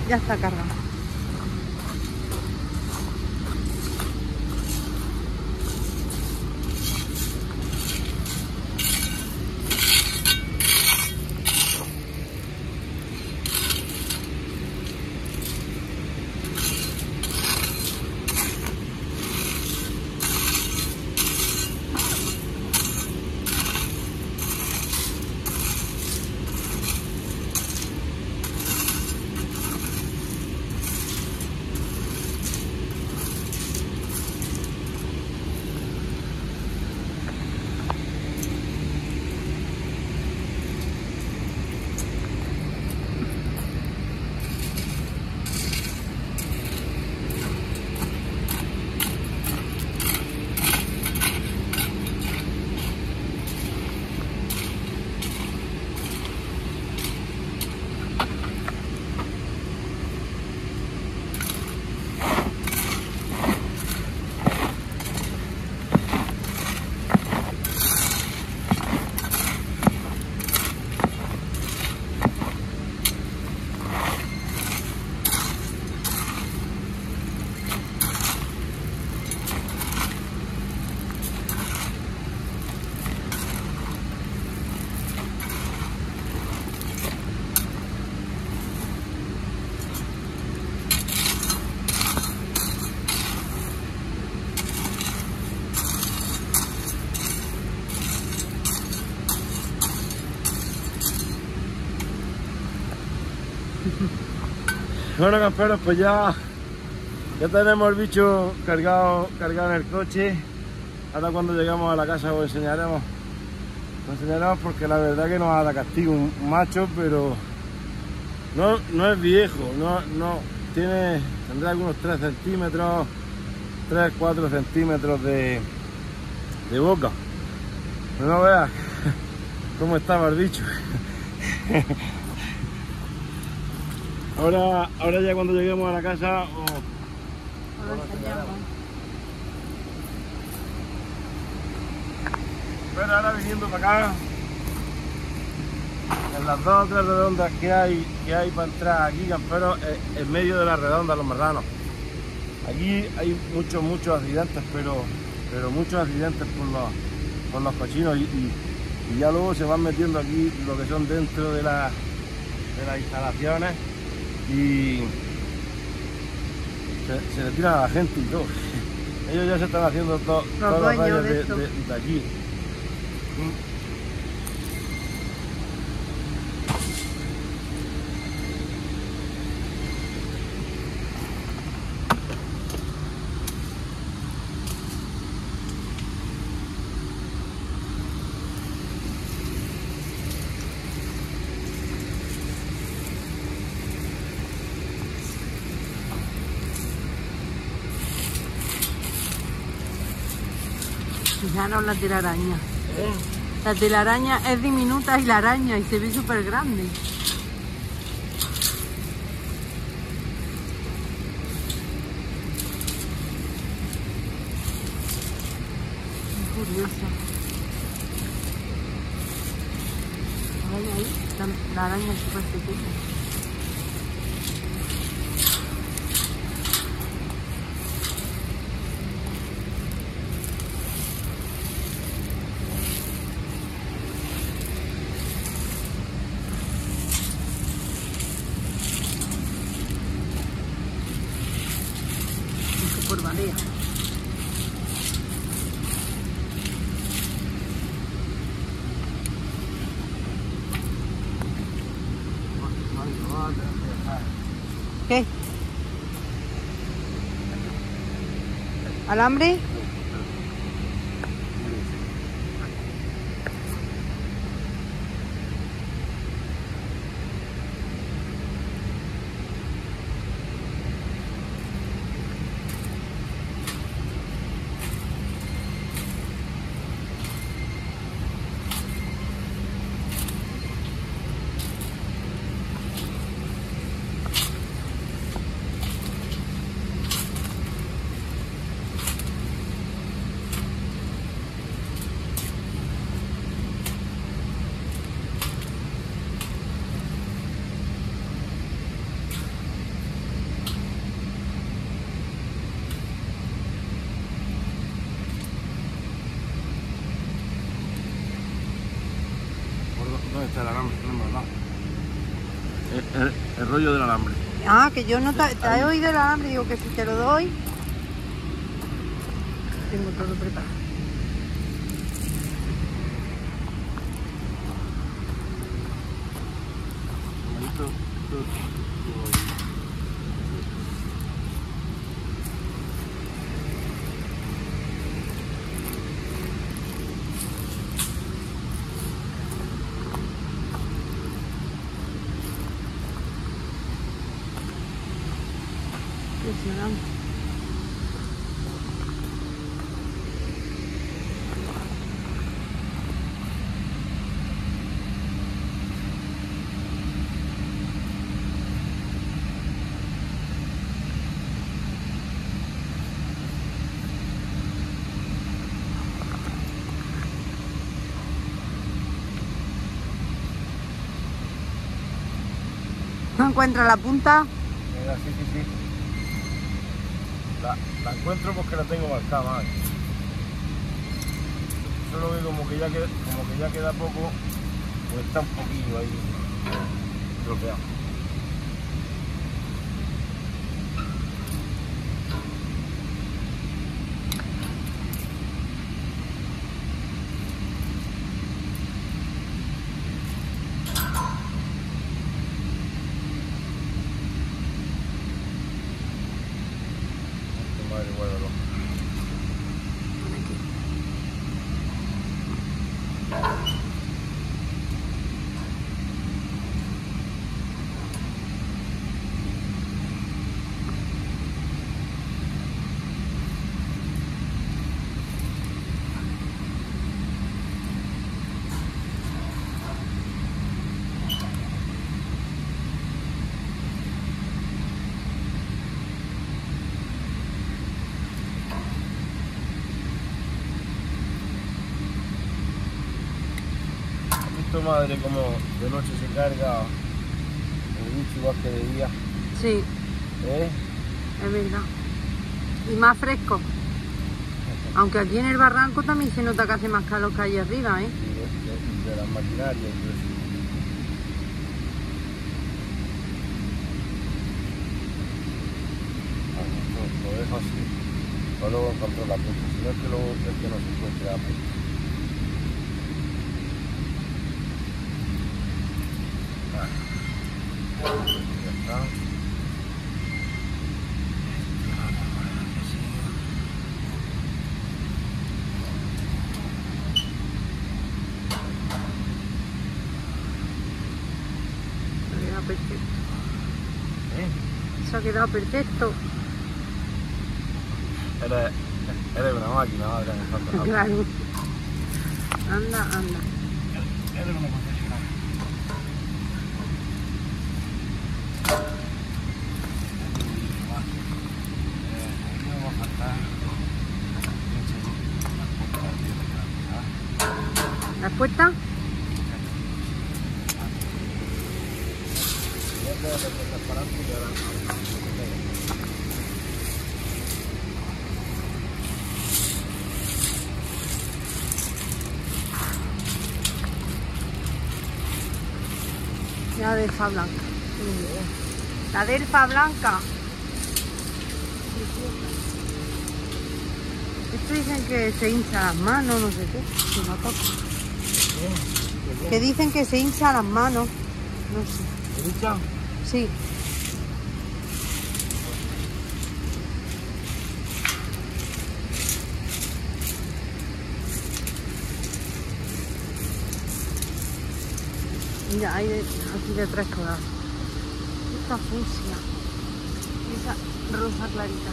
Ya está cargado. Bueno, camperos, pues ya tenemos el bicho cargado en el coche. Ahora cuando lleguemos a la casa os enseñaremos. Porque la verdad que nos ha dado castigo un macho, pero no es viejo, tendrá algunos 3 centímetros, 3-4 centímetros de boca. Pero no veas cómo estaba el bicho. Ahora ya cuando lleguemos a la casa os enseñaremos. Pero ahora viniendo para acá, en las 2 o 3 redondas que hay para entrar aquí, camperos, en medio de la redonda, Los Marranos. Aquí hay muchos accidentes, pero muchos accidentes por los cochinos y ya luego se van metiendo aquí lo que son dentro de las instalaciones y se le tiran a la gente y todo. Ellos ya se están haciendo todos los rayos de aquí. Fijaros la telaraña. La telaraña es diminuta y la araña y se ve súper grande. Muy curioso. Ahí, la araña es súper pequeña. Por Valea. ¿Qué? ¿Alambre? el rollo del alambre. Ah, que yo no te he oído el alambre, digo que si te lo doy... Tengo todo preparado. Impresionante. ¿No encuentra la punta? Mira, sí. La encuentro porque la tengo marcada mal. Solo que como que ya queda poco, pues está un poquillo ahí bloqueado. Madre, guárdalo. Madre, como de noche se carga el bicho igual que de día. Sí, es verdad. Y más fresco. Aunque aquí en el barranco también se nota que hace más calor que allá arriba, ¿eh? Sí, de las maquinarias y todo eso. Lo dejo así. Luego encuentro la punta. Si no es que luego es que no se encuentre la punta. Perfecto. Eso ha quedado perfecto. Eres una máquina, madre. Claro. Anda. Eres una profesional. ¿Las puertas? La delfa blanca. La delfa blanca. Esto dicen que se hincha las manos, no sé qué. Si no toca. Que dicen que se hincha las manos. No sé. ¿Se hincha? Sí. Mira, hay aquí detrás cosas. Esta fucsia. Esa rosa clarita.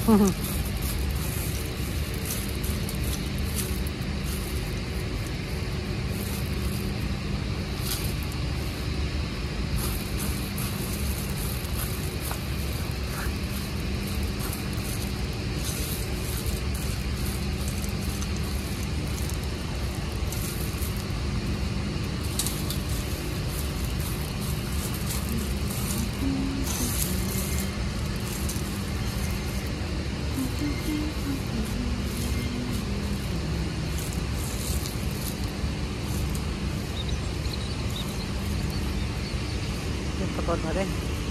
Esto cortaré.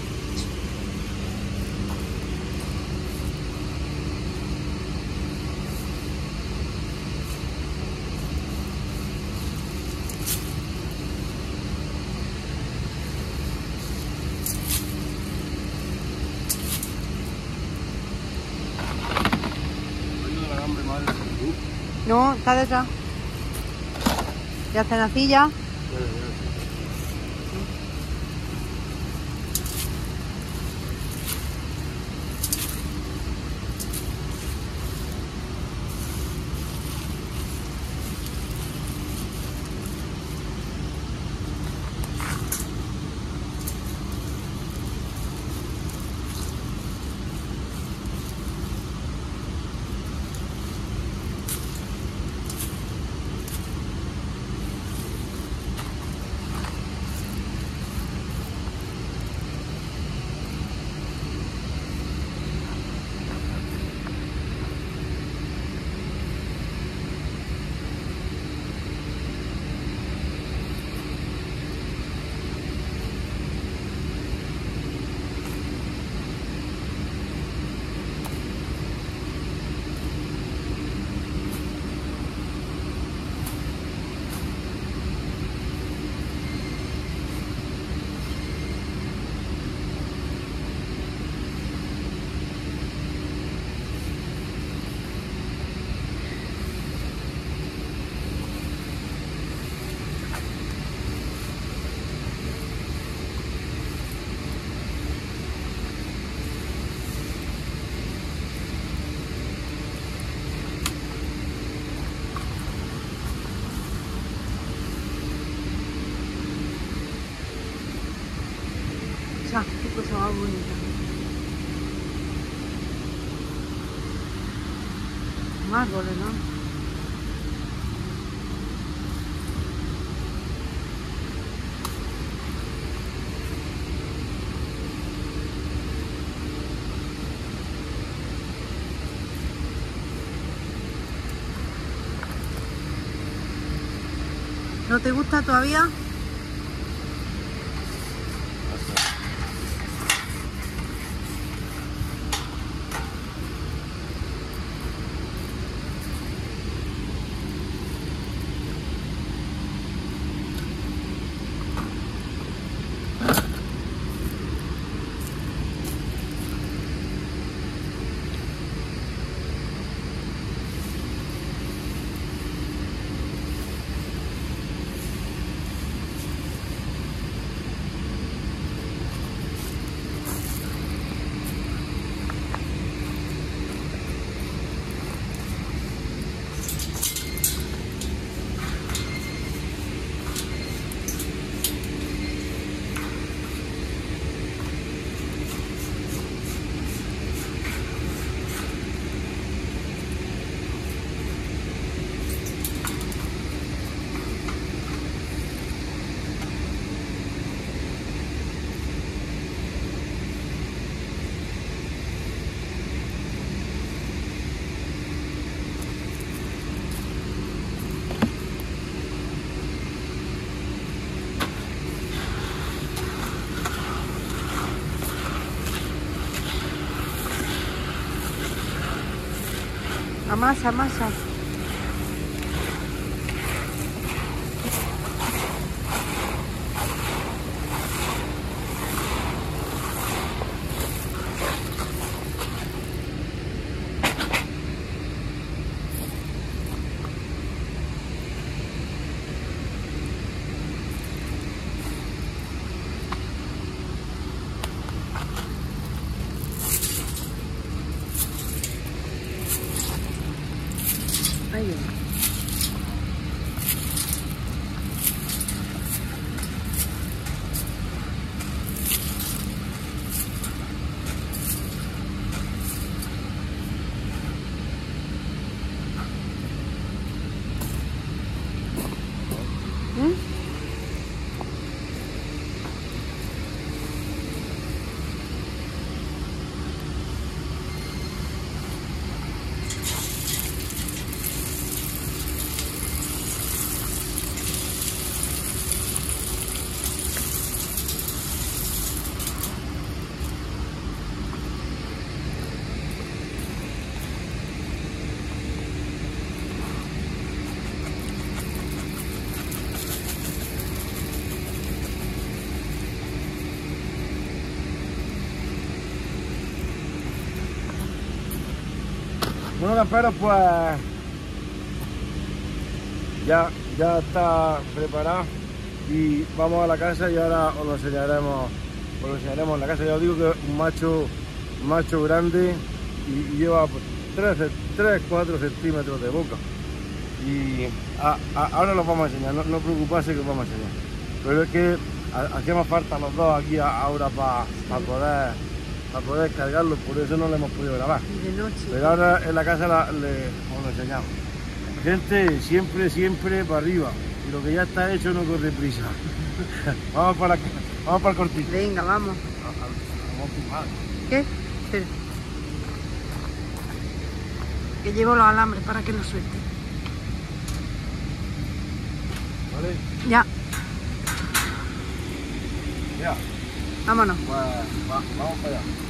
No, está detrás. Ya está en la silla. Qué cosa más bonita. Árboles, ¿no? ¿No te gusta todavía? Amasa, amasa. Bueno, camperos, pues ya está preparado y vamos a la casa y ahora os lo enseñaremos en la casa. Ya os digo que es un macho grande y lleva 3-4 centímetros de boca. Y ahora los vamos a enseñar, no preocuparse que os vamos a enseñar. Pero es que hacíamos falta los dos aquí ahora para poder cargarlos, por eso no lo hemos podido grabar. Y de noche. Pero ahora en la casa os lo enseñamos. Gente, siempre para arriba. Y lo que ya está hecho no corre prisa. Vamos para el cortito. Venga, vamos. ¿Qué? Espera. Que llevo los alambres para que lo suelte. ¿Vale? Ya. Ya. Vámonos. Pues, vamos para allá.